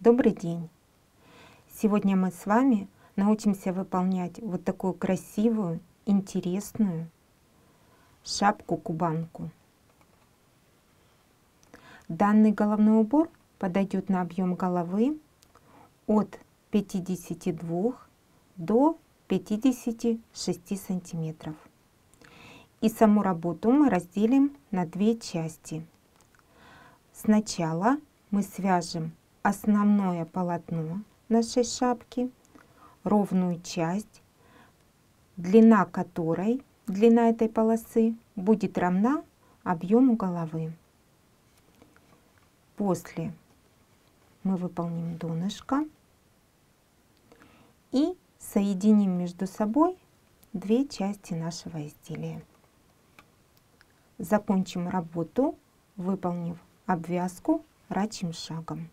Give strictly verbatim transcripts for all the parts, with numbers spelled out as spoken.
Добрый день! Сегодня мы с вами научимся выполнять вот такую красивую, интересную шапку-кубанку. Данный головной убор подойдет на объем головы от пятидесяти двух до пятидесяти шести сантиметров. И саму работу мы разделим на две части. Сначала мы свяжем основное полотно нашей шапки, ровную часть, длина которой, длина этой полосы будет равна объему головы. После мы выполним донышко и соединим между собой две части нашего изделия. Закончим работу, выполнив обвязку рачьим шагом.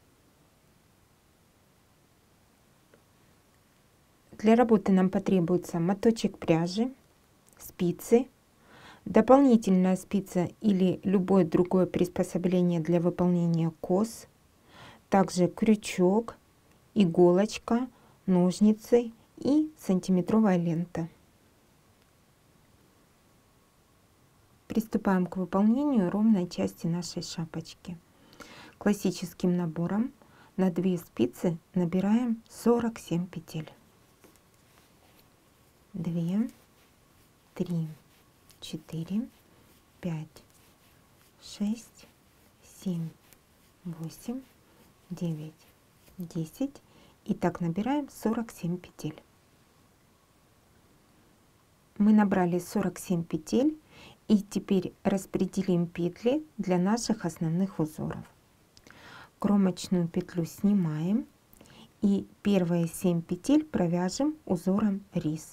Для работы нам потребуется моточек пряжи, спицы, дополнительная спица или любое другое приспособление для выполнения кос, также крючок, иголочка, ножницы и сантиметровая лента. Приступаем к выполнению ровной части нашей шапочки. Классическим набором на две спицы набираем сорок семь петель. два, три, четыре, пять, шесть, семь, восемь, девять, десять. И так набираем сорок семь петель. Мы набрали сорок семь петель. И теперь распределим петли для наших основных узоров. Кромочную петлю снимаем и первые семь петель провяжем узором рис.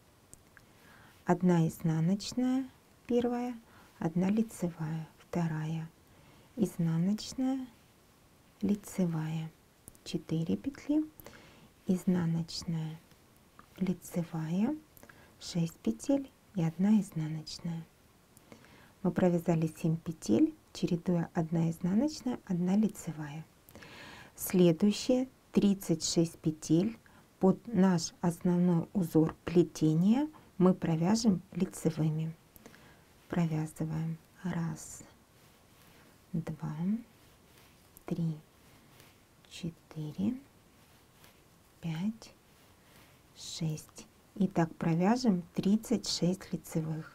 Одна изнаночная, первая, одна лицевая, вторая, изнаночная, лицевая, четыре петли, изнаночная, лицевая, шесть петель и одна изнаночная. Мы провязали семь петель, чередуя одна изнаночная, одна лицевая. Следующие тридцать шесть петель под наш основной узор плетения мы провяжем лицевыми. Провязываем раз, два, три, четыре, пять, шесть. И так провяжем тридцать шесть лицевых.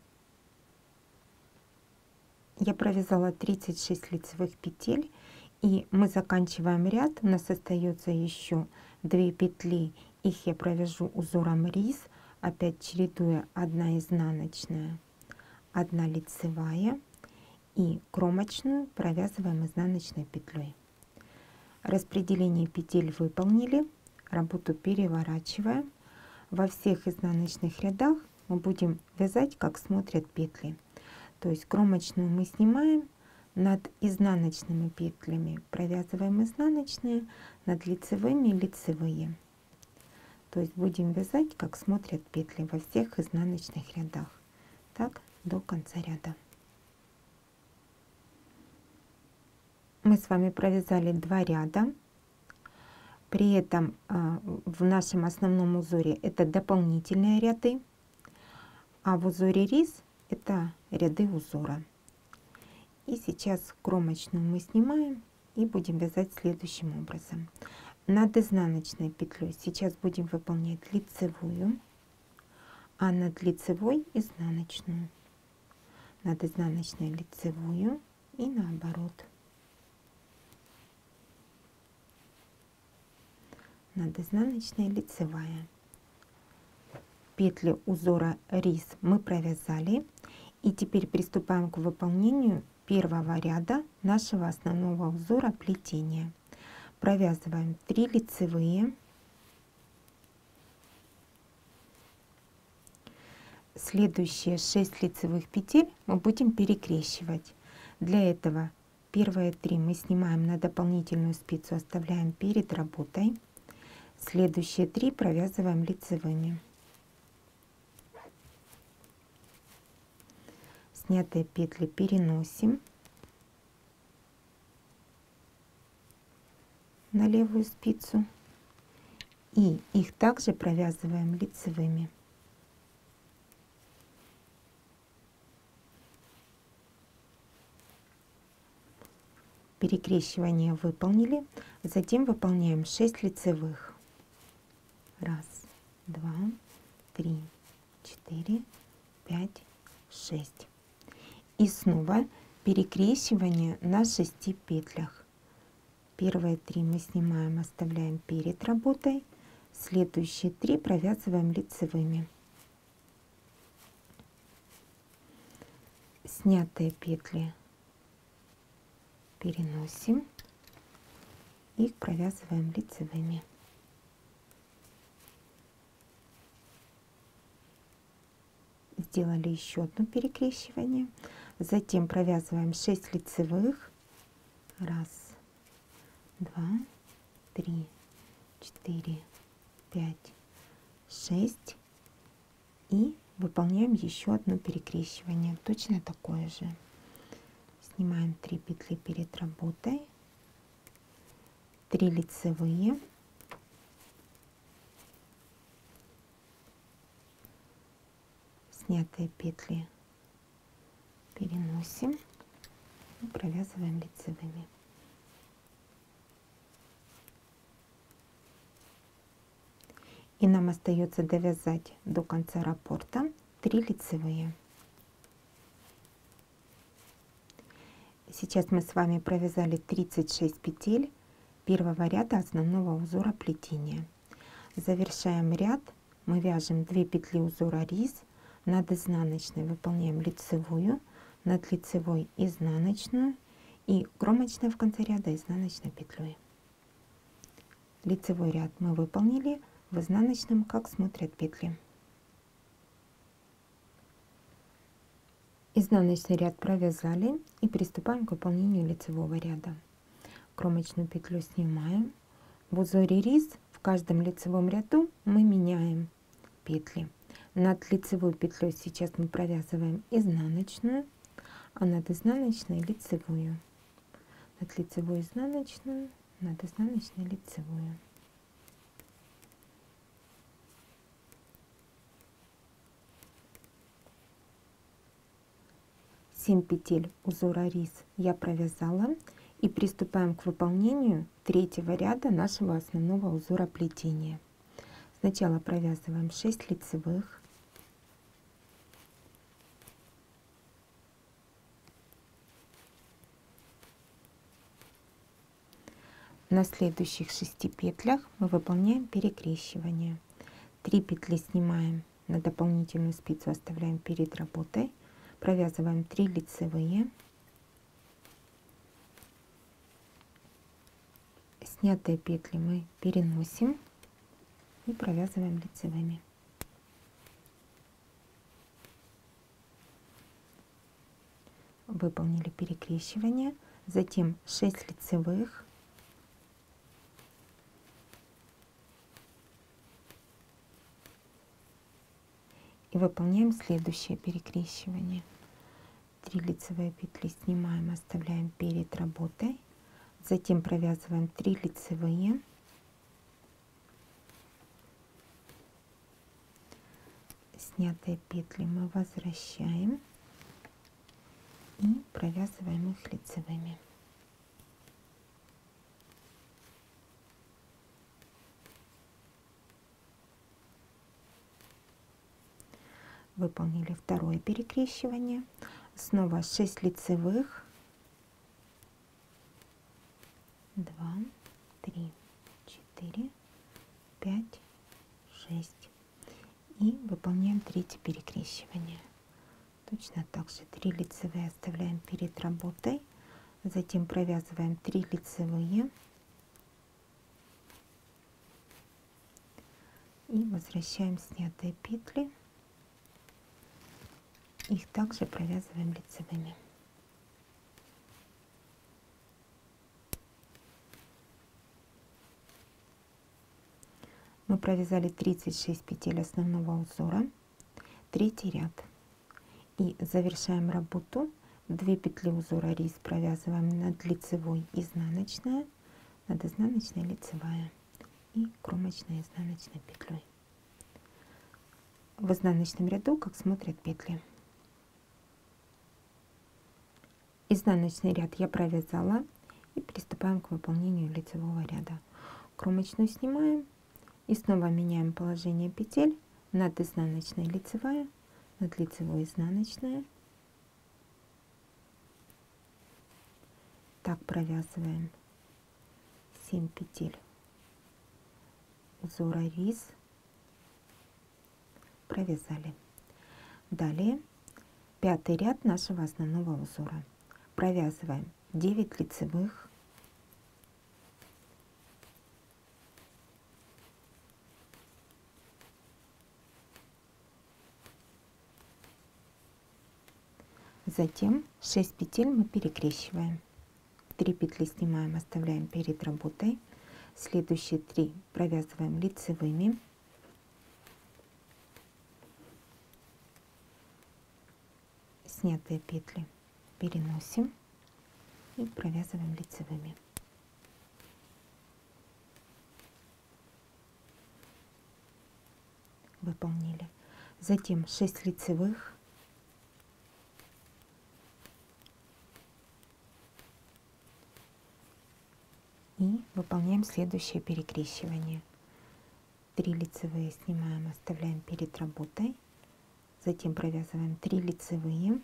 Я провязала тридцать шесть лицевых петель, и мы заканчиваем ряд. У нас остается еще две петли, их я провяжу узором рис, опять чередуя одна изнаночная, одна лицевая, и кромочную провязываем изнаночной петлей. Распределение петель выполнили, работу переворачиваем. Во всех изнаночных рядах мы будем вязать, как смотрят петли. То есть кромочную мы снимаем, над изнаночными петлями провязываем изнаночные, над лицевыми лицевые. То есть будем вязать, как смотрят петли во всех изнаночных рядах. Так до конца ряда. Мы с вами провязали два ряда. При этом в нашем основном узоре это дополнительные ряды, а в узоре рис это ряды узора. И сейчас кромочную мы снимаем и будем вязать следующим образом. Над изнаночной петлей сейчас будем выполнять лицевую, а над лицевой изнаночную. Над изнаночной лицевую и наоборот. Над изнаночной лицевая. Петли узора рис мы провязали. И теперь приступаем к выполнению первого ряда нашего основного узора плетения. Провязываем три лицевые. Следующие шесть лицевых петель мы будем перекрещивать. Для этого первые три мы снимаем на дополнительную спицу, оставляем перед работой. Следующие три провязываем лицевыми. Снятые петли переносим на левую спицу. И их также провязываем лицевыми. Перекрещивание выполнили. Затем выполняем шесть лицевых. Раз, два, три, четыре, пять, шесть. И снова перекрещивание на шести петлях. Первые три мы снимаем, оставляем перед работой. Следующие три провязываем лицевыми. Снятые петли переносим, их провязываем лицевыми. Сделали еще одно перекрещивание. Затем провязываем шесть лицевых. Раз, два, три, четыре, пять, шесть. И выполняем еще одно перекрещивание, точно такое же. Снимаем три петли перед работой, три лицевые, снятые петли переносим и провязываем лицевыми. И нам остается довязать до конца раппорта три лицевые. Сейчас мы с вами провязали тридцать шесть петель первого ряда основного узора плетения. Завершаем ряд, мы вяжем две петли узора рис, над изнаночной выполняем лицевую, над лицевой изнаночную и кромочная в конце ряда изнаночной петлей. Лицевой ряд мы выполнили, в изнаночном как смотрят петли. Изнаночный ряд провязали и приступаем к выполнению лицевого ряда. Кромочную петлю снимаем. В узоре рис в каждом лицевом ряду мы меняем петли. Над лицевой петлей сейчас мы провязываем изнаночную, а над изнаночной лицевую. Над лицевой изнаночную, над изнаночной лицевую. семь петель узора рис я провязала, и приступаем к выполнению третьего ряда нашего основного узора плетения. Сначала провязываем шесть лицевых, на следующих шести петлях мы выполняем перекрещивание. три петли снимаем, на дополнительную спицу оставляем перед работой. Провязываем три лицевые, снятые петли мы переносим и провязываем лицевыми. Выполнили перекрещивание, затем шесть лицевых, и выполняем следующее перекрещивание. три лицевые петли снимаем, оставляем перед работой, затем провязываем три лицевые, снятые петли мы возвращаем и провязываем их лицевыми. Выполнили второе перекрещивание. Снова шесть лицевых, два, три, четыре, пять, шесть. И выполняем третье перекрещивание. Точно так же три лицевые оставляем перед работой, затем провязываем три лицевые и возвращаем снятые петли. Их также провязываем лицевыми. Мы провязали тридцать шесть петель основного узора, третий ряд. И завершаем работу. две петли узора рис провязываем над лицевой изнаночная, над изнаночной лицевая и кромочной изнаночной петлей. В изнаночном ряду как смотрят петли. Изнаночный ряд я провязала и приступаем к выполнению лицевого ряда. Кромочную снимаем и снова меняем положение петель над изнаночной лицевая, над лицевой изнаночная. Так провязываем семь петель узора рис, провязали. Далее пятый ряд нашего основного узора. Провязываем девять лицевых, затем шесть петель мы перекрещиваем. три петли снимаем, оставляем перед работой. Следующие три провязываем лицевыми. Снятые петли переносим и провязываем лицевыми. Выполнили. Затем шесть лицевых. И выполняем следующее перекрещивание. три лицевые снимаем, оставляем перед работой. Затем провязываем три лицевые.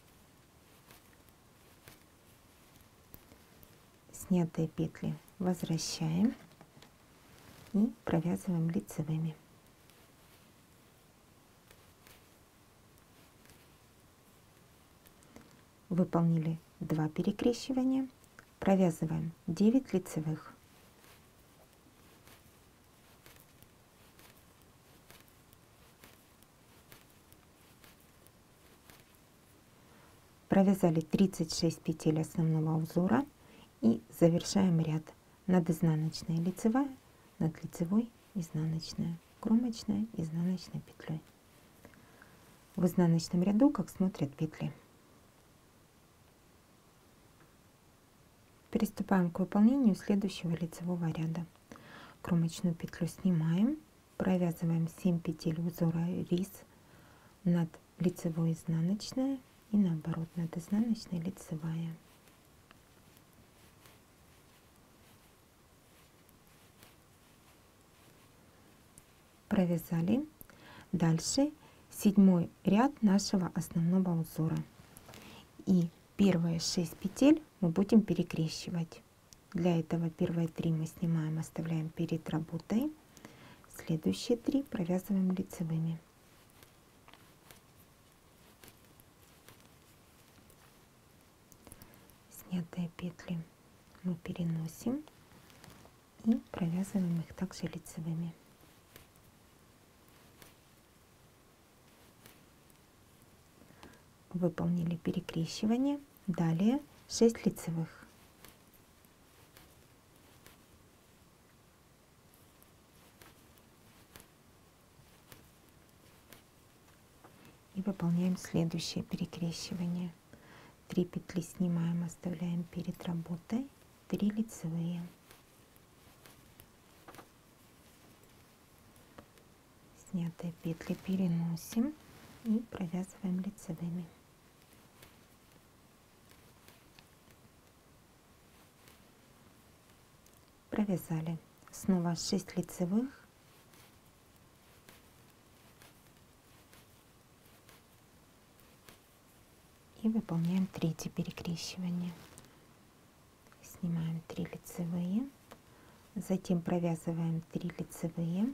Снятые петли возвращаем и провязываем лицевыми. Выполнили два перекрещивания. Провязываем девять лицевых. Провязали тридцать шесть петель основного узора и завершаем ряд над изнаночной лицевая, над лицевой изнаночная, кромочная, изнаночной петлей. В изнаночном ряду как смотрят петли. Приступаем к выполнению следующего лицевого ряда. Кромочную петлю снимаем, провязываем семь петель узора рис над лицевой изнаночная и наоборот над изнаночной лицевая. Провязали. Дальше седьмой ряд нашего основного узора. И первые шесть петель мы будем перекрещивать. Для этого первые три мы снимаем, оставляем перед работой. Следующие три провязываем лицевыми. Снятые петли мы переносим и провязываем их также лицевыми. Выполнили перекрещивание. Далее шесть лицевых. И выполняем следующее перекрещивание. три петли снимаем, оставляем перед работой. три лицевые. Снятые петли переносим и провязываем лицевыми. Провязали. Снова шесть лицевых. И выполняем третье перекрещивание. Снимаем три лицевые. Затем провязываем три лицевые.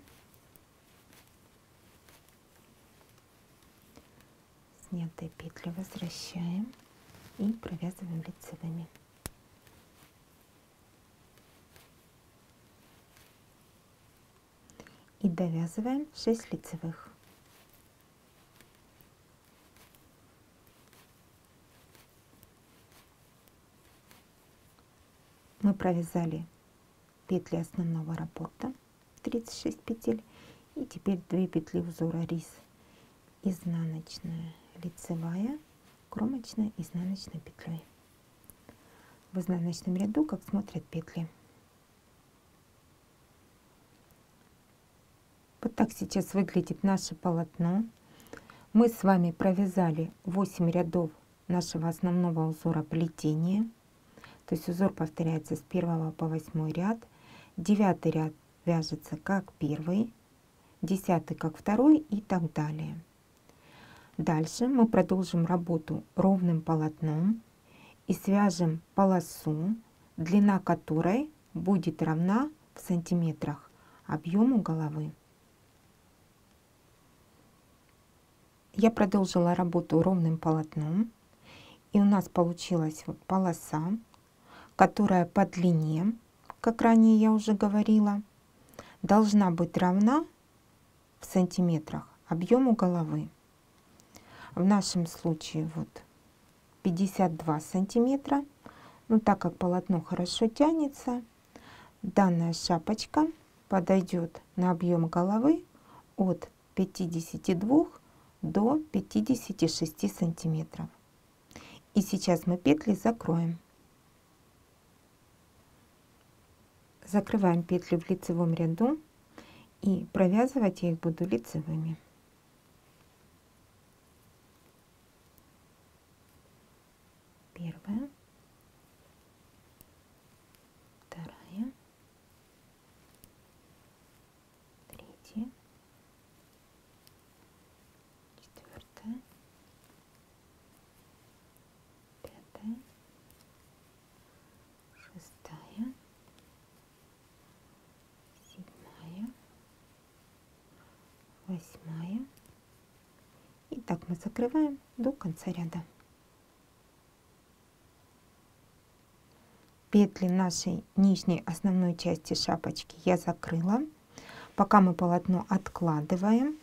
Снятые петли возвращаем и провязываем лицевыми. И довязываем шесть лицевых. Мы провязали петли основного раппорта, тридцать шесть петель, и теперь две петли узора рис. Изнаночная, лицевая, кромочная, изнаночной петлей. В изнаночном ряду как смотрят петли. Вот так сейчас выглядит наше полотно. Мы с вами провязали восемь рядов нашего основного узора плетения. То есть узор повторяется с первого по восьмой ряд. Девятый ряд вяжется как первый, десятый как второй и так далее. Дальше мы продолжим работу ровным полотном и свяжем полосу, длина которой будет равна в сантиметрах объему головы. Я продолжила работу ровным полотном, и у нас получилась вот полоса, которая по длине, как ранее я уже говорила, должна быть равна в сантиметрах объему головы. В нашем случае вот пятьдесят два сантиметра. Но так как полотно хорошо тянется, данная шапочка подойдет на объем головы от пятидесяти двух до пятидесяти шести сантиметров. И сейчас мы петли закроем. Закрываем петли в лицевом ряду и провязывать я их буду лицевыми. Первая, вторая, третья, четвертая, пятая, шестая, седьмая, восьмая. И так мы закрываем до конца ряда. Петли нашей нижней основной части шапочки я закрыла. Пока мы полотно откладываем.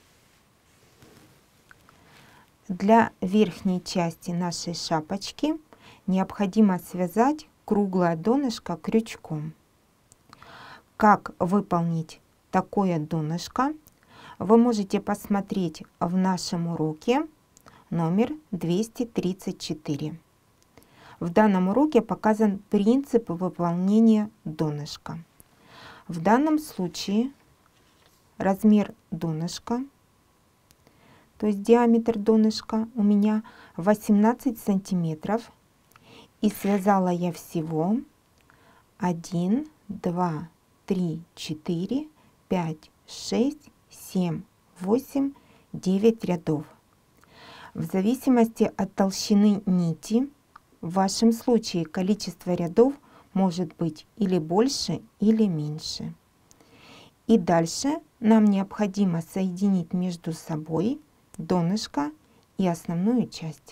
Для верхней части нашей шапочки необходимо связать круглое донышко крючком. Как выполнить такое донышко, вы можете посмотреть в нашем уроке номер двести тридцать четыре. В данном уроке показан принцип выполнения донышка. В данном случае размер донышка, то есть диаметр донышка у меня восемнадцать сантиметров. И связала я всего один, два, три, четыре, пять, шесть, семь, восемь, девять рядов. В зависимости от толщины нити, в вашем случае количество рядов может быть или больше, или меньше. И дальше нам необходимо соединить между собой донышко и основную часть.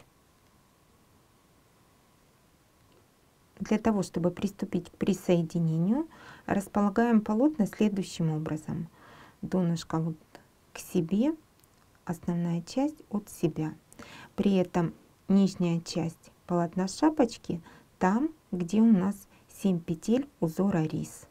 Для того, чтобы приступить к присоединению, располагаем полотна следующим образом. Донышко вот к себе, основная часть от себя. При этом нижняя часть полотна шапочки там, где у нас семь петель узора рис.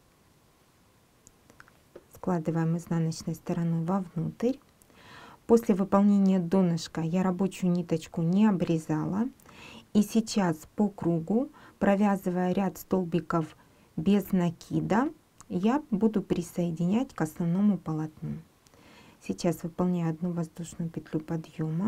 Складываем изнаночной стороной вовнутрь. После выполнения донышка я рабочую ниточку не обрезала. И сейчас по кругу, провязывая ряд столбиков без накида, я буду присоединять к основному полотну. Сейчас выполняю одну воздушную петлю подъема.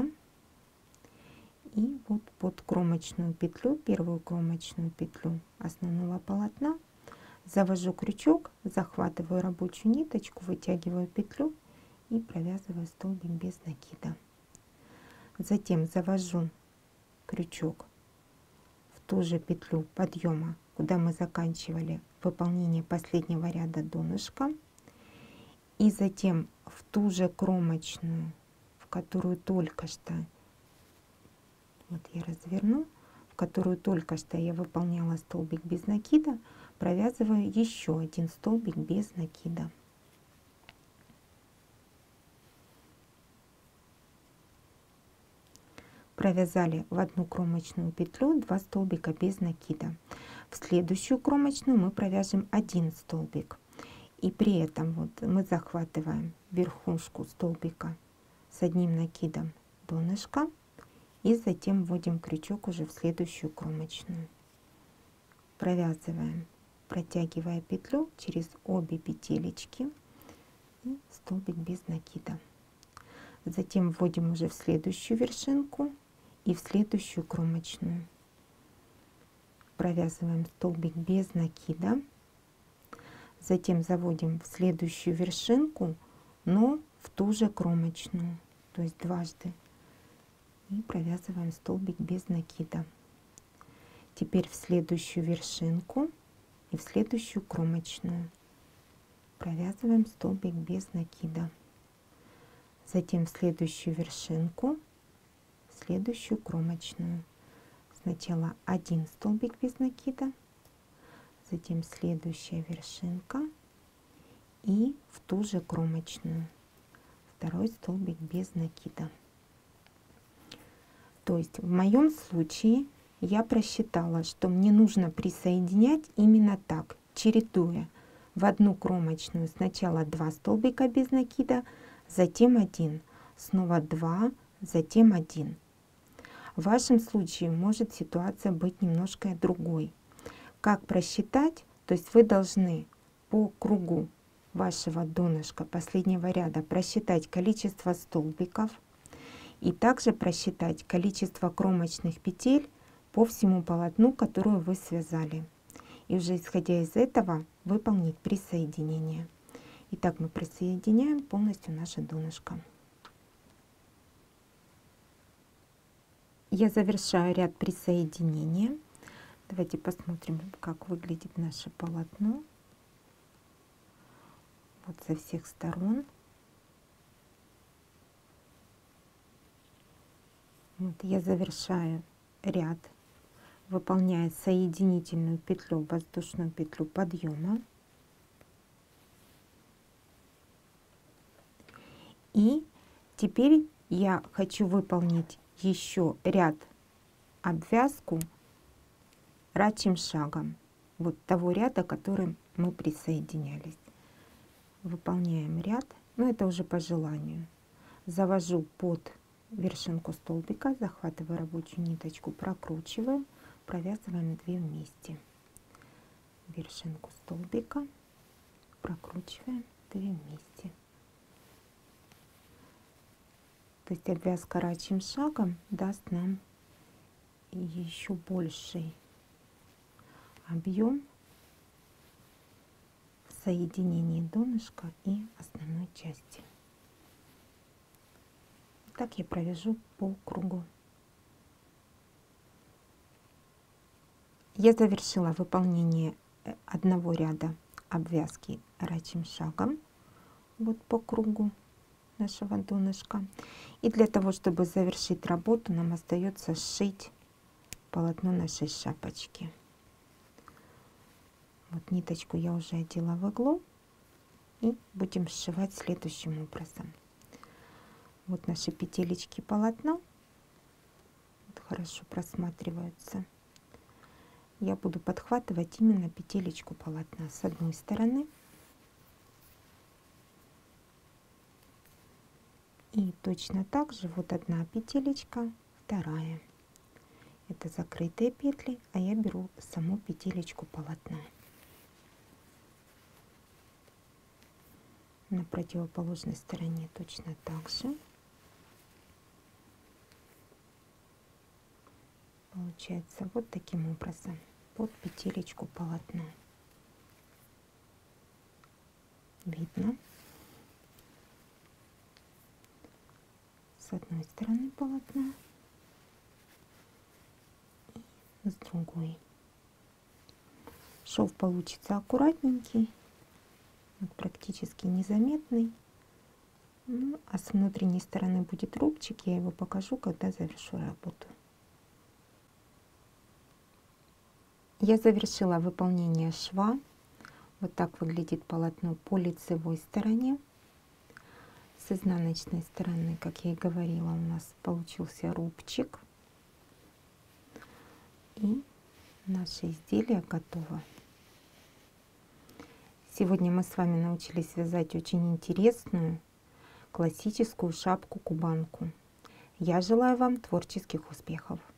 И вот под кромочную петлю, первую кромочную петлю основного полотна, завожу крючок, захватываю рабочую ниточку, вытягиваю петлю и провязываю столбик без накида. Затем завожу крючок в ту же петлю подъема, куда мы заканчивали выполнение последнего ряда донышка, и затем в ту же кромочную, в которую только что вот я разверну, в которую только что я выполняла столбик без накида, провязываю еще один столбик без накида. Провязали в одну кромочную петлю два столбика без накида. В следующую кромочную мы провяжем один столбик. И при этом вот мы захватываем верхушку столбика с одним накидом донышка. И затем вводим крючок уже в следующую кромочную. Провязываем, протягивая петлю через обе петелечки. и столбик без накида. Затем вводим уже в следующую вершинку и в следующую кромочную. Провязываем столбик без накида. Затем заводим в следующую вершинку, но в ту же кромочную, то есть дважды. И провязываем столбик без накида. Теперь в следующую вершинку и в следующую кромочную провязываем столбик без накида. Затем в следующую вершинку, в следующую кромочную. Сначала один столбик без накида, затем следующая вершинка и в ту же кромочную второй столбик без накида. То есть в моем случае я просчитала, что мне нужно присоединять именно так, чередуя в одну кромочную сначала два столбика без накида, затем один, снова два, затем один. В вашем случае может ситуация быть немножко другой. Как просчитать? То есть вы должны по кругу вашего донышка последнего ряда просчитать количество столбиков и также просчитать количество кромочных петель по всему полотну, которое вы связали. И уже исходя из этого выполнить присоединение. Итак, мы присоединяем полностью наше донышко. Я завершаю ряд присоединения. Давайте посмотрим, как выглядит наше полотно. Вот со всех сторон. Вот я завершаю ряд, выполняя соединительную петлю, воздушную петлю подъема. И теперь я хочу выполнить еще ряд обвязку рачьим шагом вот того ряда, которым мы присоединялись. Выполняем ряд, но это уже по желанию. Завожу под вершинку столбика, захватываю рабочую ниточку, прокручиваем, провязываем две вместе. Вершинку столбика, прокручиваем две вместе. То есть обвязка рачьим шагом даст нам еще больший объем в соединении донышка и основной части. Так я провяжу по кругу. Я завершила выполнение одного ряда обвязки рачьим шагом вот по кругу нашего донышка. И для того, чтобы завершить работу, нам остается сшить полотно нашей шапочки. Вот ниточку я уже одела в иглу и будем сшивать следующим образом. Вот наши петелечки полотна вот хорошо просматриваются. Я буду подхватывать именно петелечку полотна с одной стороны. И точно так же вот одна петелечка, вторая. Это закрытые петли, а я беру саму петелечку полотна. На противоположной стороне точно так же. Получается вот таким образом под петелечку полотна. Видно. С одной стороны полотна и с другой. Шов получится аккуратненький, вот практически незаметный. Ну, а с внутренней стороны будет рубчик, я его покажу, когда завершу работу. Я завершила выполнение шва. Вот так выглядит полотно по лицевой стороне. С изнаночной стороны, как я и говорила, у нас получился рубчик. И наше изделие готово. Сегодня мы с вами научились вязать очень интересную классическую шапку-кубанку. Я желаю вам творческих успехов!